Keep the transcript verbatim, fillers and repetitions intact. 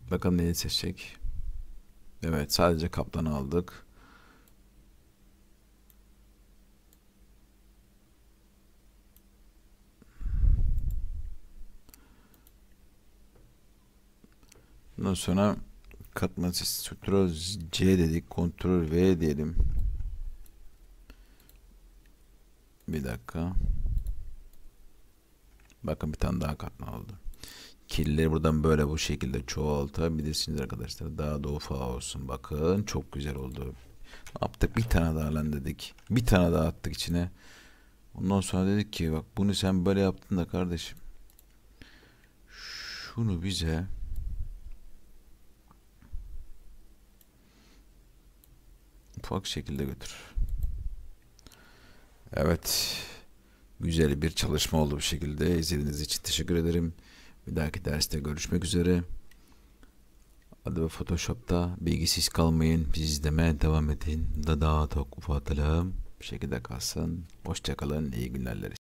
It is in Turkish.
Bakalım neyi seçecek. Evet, sadece kaplanı aldık. Ondan sonra katma sesi Ctrl C dedik. Ctrl V diyelim. Bir dakika. Bakın bir tane daha katma oldu. Kirleri buradan böyle bu şekilde çoğaltabilirsiniz arkadaşlar. Daha da ufağı olsun. Bakın çok güzel oldu. Ne yaptık? Bir tane daha lan dedik. Bir tane daha attık içine. Ondan sonra dedik ki bak bunu sen böyle yaptın da kardeşim. Şunu bize ufak şekilde götür. Evet. Güzel bir çalışma oldu bu şekilde. İzlediğiniz için teşekkür ederim. Bir dahaki derste görüşmek üzere. Adobe Photoshop'ta bilgisiz kalmayın. Bizi izlemeye devam edin. Da daha çok ufatalım. Bir şekilde kalsın. Hoşçakalın. İyi günler.